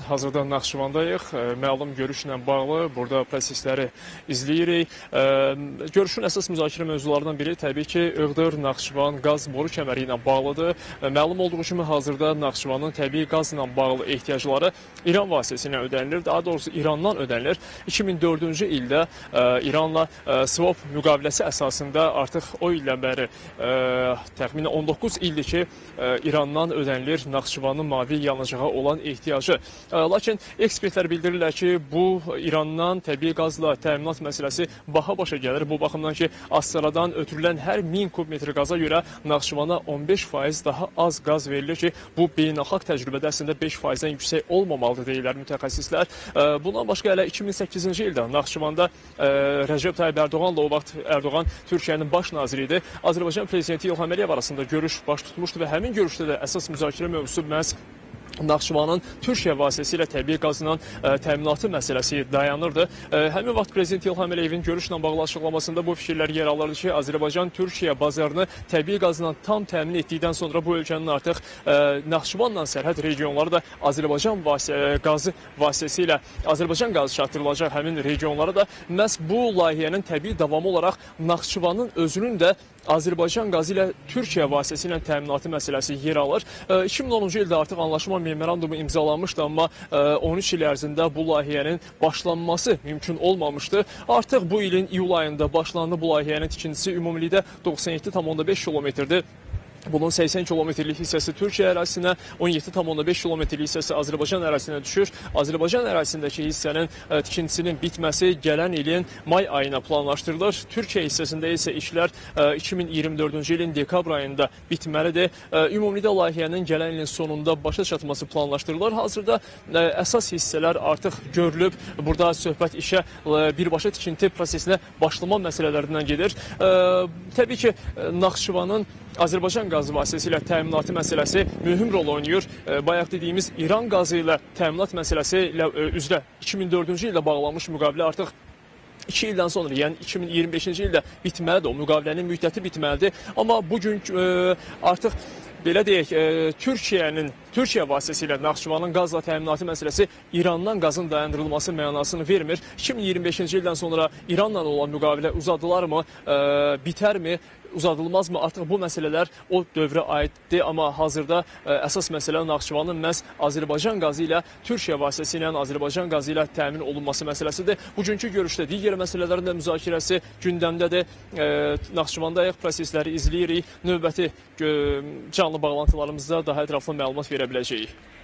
Hazırda Naxçıvandayıq. Məlum görüşlə bağlı burada prosesləri izləyirik. Görüşün əsas müzakirə mövzularından biri təbii ki, Iğdır-Naxçıvan qaz boru kəməri ilə bağlıdır. Məlum olduğu kimi hazırda Naxçıvanın təbii qaz ilə bağlı ehtiyacları İran vasitəsilə ödənilir. Daha doğrusu İrandan ödənilir. 2004-cü ildə İranla swap müqaviləsi əsasında artıq o ildən bəri təxminən 19 ildir ki, İrandan ödənilir Naxçıvanın mavi yanacağa olan ehtiyacı. Lakin ekspertlər bildirirlər ki, bu İrandan təbii qazla təminat məsələsi baha başa gəlir. Bu baxımdan ki, Astaradan ötürülən hər 1000 kubmetr qaza görə Naxçıvana 15% daha az qaz verilir ki, bu beynəlxalq təcrübədə əslində 5%-dən yüksək olmamalıdır deyirlər mütəxəssislər. Bundan başqa elə 2008-ci ildə Naxçıvanda Rəcəb Tayyib Ərdoğanla o vaxt Ərdoğan Türkiyənin baş naziri idi. Azərbaycan prezidenti İlham Əliyev arasında görüş baş tutmuşdu və həmin görüşdə də əsas müzakirə mövzusu məhz Naxçıvanın Türkiyə vasitəsilə təbii qazla təminatı məsələsi dayanırdı. Həmin vaxt Prezident İlham Əliyevin görüşlə bağlı açıqlamasında bu fikirlər yer alırdı ki, Azərbaycan Türkiyə bazarını təbii qazla tam təmin etdikdən sonra bu ölkənin artıq Naxçıvanla sərhəd regionları da Azərbaycan qazı vasitəsilə Azərbaycan qazı çatdırılacaq həmin regionlara da məhz bu layihənin təbii davamı olaraq Naxçıvanın özünün də Azərbaycan qazı ilə Türkiyə vasitəsilə təminatı məsələsi yer alır. 2010-cu ildə artıq anlaşma memorandumu imzalanmışdı, amma 13 il ərzində bu layihənin başlanması mümkün olmamışdı. Artıq bu ilin iyul ayında başlandı bu layihənin tikintisi, ümumilikdə 97,5 kilometrdir. Bunun 80 kilometrlik hissəsi Türkiyə ərazisinə, 17,5 kilometrlik hissəsi Azərbaycan ərazisinə düşür. Azərbaycan ərazisindəki hissənin tikintisinin bitməsi gələn ilin may ayına planlaşdırılır. Türkiyə hissəsində isə işlər 2024-cü ilin dekabr ayında bitməlidir. Ümumilikdə layihənin gələn ilin sonunda başa çatması planlaşdırılır. Hazırda əsas hissələr artıq görülüb. Burada söhbət işə birbaşa tikinti prosesinə başlama məsələlərindən gedir. Təbii ki, Naxçıvanın Azərbaycan qazı vasitəsilə təminatı məsələsi mühüm rol oynayır. Bayaq dediyimiz İran qazı ilə təminat məsələsi ilə üzrə 2004-cü ildə bağlanmış müqavilə artıq 2 ildən sonra, yəni 2025-ci ildə bitməlidir, o müqavilənin müddəti bitməlidir. Amma bugün artıq belə deyək, Türkiyə vasitəsilə Naxçıvanın qazla təminatı məsələsi İrandan qazın dayandırılması mənasını vermir. 2025-ci ildən sonra İranla olan müqavilə uzadılarmı, bitərmi, uzadılmazmı? Artıq bu məsələlər o dövrə aiddir, amma hazırda əsas məsələ Naxçıvanın məhz Azərbaycan qazı ilə Türkiyə vasitəsilə Azərbaycan qazı ilə təmin olunması məsələsidir. Bugünkü görüşdə digər məsələlərin də müzakirəsi gündəmdədir. Naxçıvandayıq, prosesləri izləyirik. Növbəti canlı bağlantılarımızda daha ətraflı məlumat verə biləcəyik.